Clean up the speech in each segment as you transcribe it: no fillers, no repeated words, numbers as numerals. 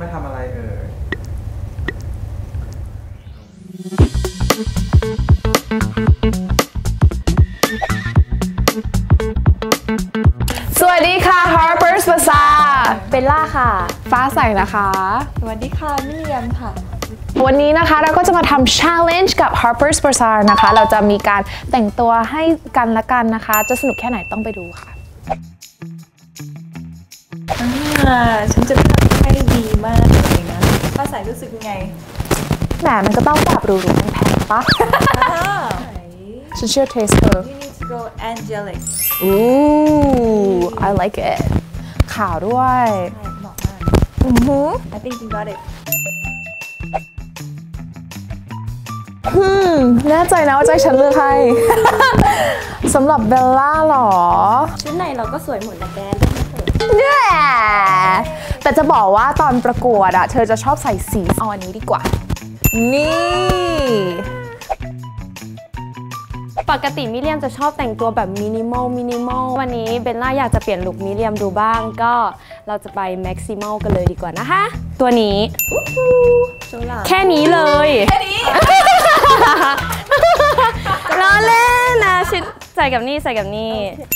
มาทำอะไรเอ่ยสวัสดีค่ะ Harper's Bazaar เบลล่าค่ะฟ้าใสนะคะสวัสดีค่ะมิเลียมค่ะวันนี้นะคะเราก็จะมาทำ challenge กับ Harper's Bazaar นะคะเราจะมีการแต่งตัวให้กันและกันนะคะจะสนุกแค่ไหนต้องไปดูค่ะฉันจะทำให้ดีมากเลยนะฟ้าใสรู้สึกยังไงแหมมันก็ต้องแบบหรูๆแพงๆปะฉันเชื่อเทสเธอ You need to go angelic I like it ขาวด้วยเหมาะมากI think you got it แน่ใจนะว่าใจฉันเลือกให้ สำหรับเบลล่าหรอชุดไหนเราก็สวยหมดนะแกแต่จะบอกว่าตอนประกวดอะเธอจะชอบใส่สีเอาอันนี้ดีกว่านี่ปกติมิเลียมจะชอบแต่งตัวแบบมินิมอลวันนี้เบลล่าอยากจะเปลี่ยนลุคมิเลียมดูบ้างก็เราจะไปแม็กซิมอลกันเลยดีกว่านะคะตัวนี้แค่นี้เลยแค่นี้ล้อเล่นนะชิดใส่กับนี่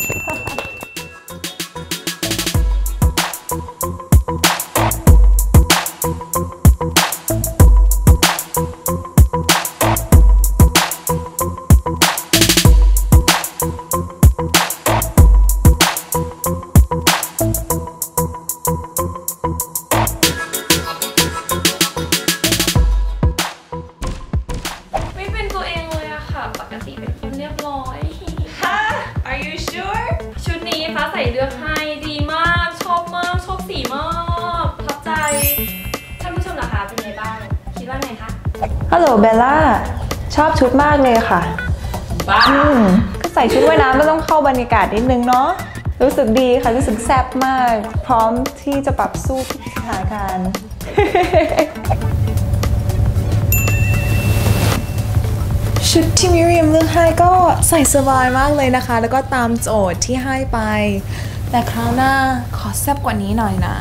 Are you sure ชุดนี้ฟ้าใสเลือกให้ดีมากชอบสีมากทับใจท่านผู้ชมนะคะเป็นไงบ้างคิดว่าไงคะฮัลโหลเบลล่าชอบชุดมากเลยค่ะบ้าก็ใส่ชุดว่ายน้ำก็ต้องเข้าบรรยากาศนิดนึงเนาะรู้สึกดีค่ะรู้สึกแซ่บมากพร้อมที่จะปรับสู้ทุกสถานการณ์ชุดที่มิเรียมเลือกให้ก็ใส่สบายมากเลยนะคะแล้วก็ตามโจทย์ที่ให้ไปแต่คราวหน้าขอแซ่บกว่านี้หน่อยนะ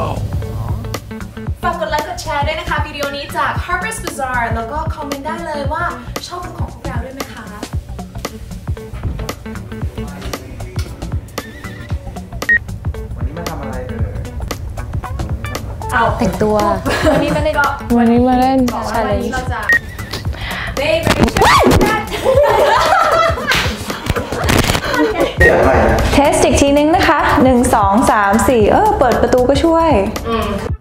ฝากกดไลค์กดแชร์ด้วยนะคะวิดีโอนี้จาก Harper's Bazaar แล้วก็คอมเมนต์ได้เลยว่าชอบลุคของพวกเราด้วยไหมคะวันนี้มาทำอะไรเอ่ยแต่งตัววันนี้มาเล่นใช่เลยเทสอีกทีนึงนะคะ1 2 3 4เปิดประตูก็ช่วย